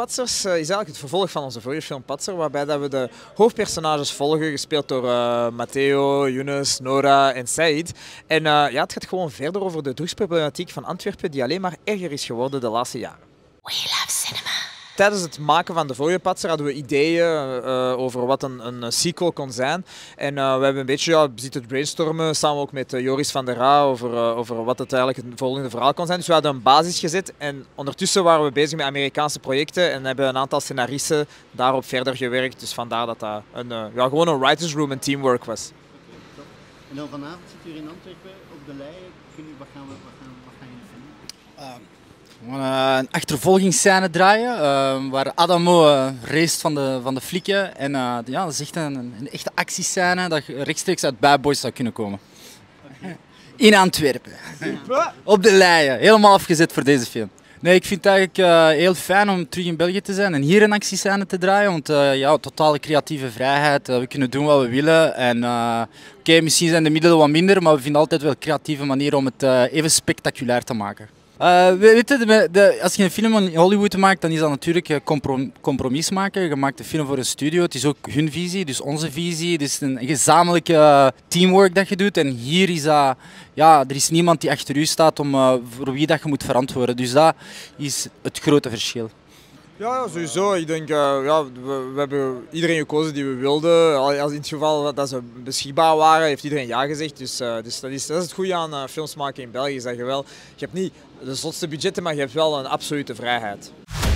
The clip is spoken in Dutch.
Patsers is eigenlijk het vervolg van onze vorige film Patser, waarbij dat we de hoofdpersonages volgen, gespeeld door Matteo, Younes, Nora en Said. En ja, het gaat gewoon verder over de drugsproblematiek van Antwerpen, die alleen maar erger is geworden de laatste jaren. We love cinema. Tijdens het maken van de vorige Patser hadden we ideeën over wat een sequel kon zijn. En we hebben een beetje zitten brainstormen, samen ook met Joris van der Raa, over wat het eigenlijk het volgende verhaal kon zijn. Dus we hadden een basis gezet en ondertussen waren we bezig met Amerikaanse projecten en hebben een aantal scenaristen daarop verder gewerkt. Dus vandaar dat dat gewoon een writers room en teamwork was. En dan vanavond zit u hier in Antwerpen op de lei. Wat gaan jullie filmen? We gaan een achtervolgingsscène draaien waar Adamo race van de flikken. En ja, dat is echt een echte actiescène dat rechtstreeks uit Bad Boys zou kunnen komen. Okay. In Antwerpen. Op de leien. Helemaal afgezet voor deze film. Nee, ik vind het eigenlijk heel fijn om terug in België te zijn en hier een actiescène te draaien. Want ja, totale creatieve vrijheid. We kunnen doen wat we willen. En oké, misschien zijn de middelen wat minder, maar we vinden altijd wel creatieve manieren om het even spectaculair te maken. Weet je, als je een film in Hollywood maakt, dan is dat natuurlijk compromis maken. Je maakt een film voor een studio. Het is ook hun visie, dus onze visie. Het is een gezamenlijke teamwork dat je doet. En hier is dat, ja, er is niemand die achter u staat voor wie dat je moet verantwoorden. Dus dat is het grote verschil. Ja, sowieso. Ik denk, ja, we hebben iedereen gekozen die we wilden. Als in het geval dat ze beschikbaar waren, heeft iedereen ja gezegd. Dus dat is het goede aan films maken in België. Is dat je hebt niet de zotste budgetten, maar je hebt wel een absolute vrijheid.